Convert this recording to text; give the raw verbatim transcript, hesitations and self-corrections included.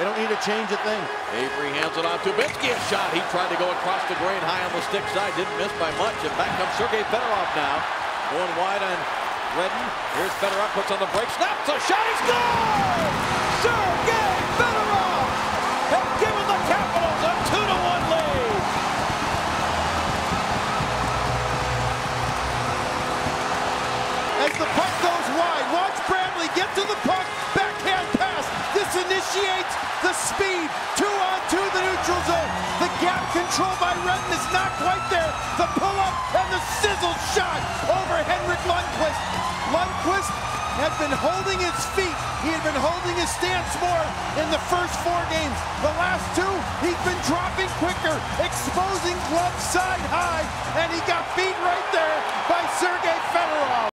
They don't need to change a thing. Avery hands it on to Binsky. A shot. He tried to go across the grain high on the stick side. Didn't miss by much. And back comes Sergei Fedorov now. Going wide on Redden. Here's Fedorov. Puts on the brake. Snaps a shot. He scores! Sergei Fedorov has given the Capitals a two to one lead. As the puck goes wide, watch Bradley get to the puck. Backhand pass. This initiates the speed. Two on two, the neutral zone. The gap control by Redden is not quite there. The pull-up and the sizzle shot over Henrik Lundqvist. Lundqvist had been holding his feet. He had been holding his stance more in the first four games. The last two, he's been dropping quicker, exposing glove side high, and he got beat right there by Sergei Fedorov.